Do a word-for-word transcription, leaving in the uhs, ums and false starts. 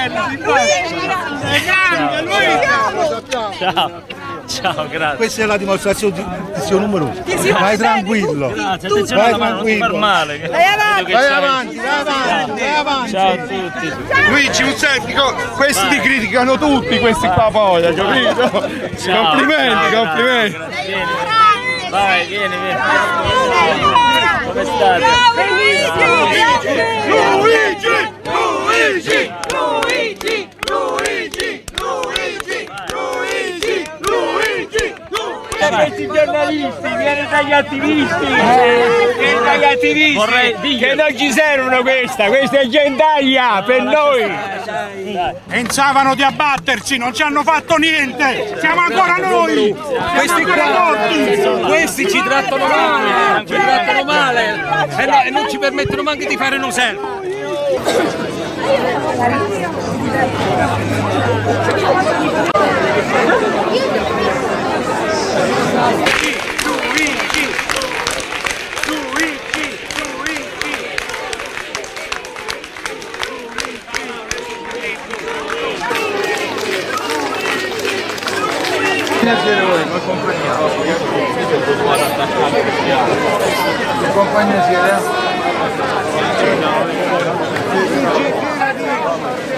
Ciao. Ciao, grazie. Questa è la dimostrazione di suo numeroso. Vai tranquillo. Grazie, attenzione, vai non tranquillo. ti far male. Vai avanti, vai avanti, vai avanti, vai avanti. Ciao a tutti. Luigi, un semplice, questi ti criticano tutti, questi qua poi, hai capito? Ciao. Complimenti, Ciao, complimenti. grazie, vieni. Vai, vieni, vieni. Come state? Luigi, Luigi, Luigi, Luigi, Luigi, Luigi, Luigi, Luigi. Questi giornalisti viene dagli attivisti, viene dagli attivisti Vorrei che non ci servono questa, questa è gentaglia per noi. Pensavano di abbatterci, non ci hanno fatto niente, siamo ancora noi. Questi qua, questi ci trattano male, ci trattano male e, no, e non ci permettono neanche di fare un usello. Compagnia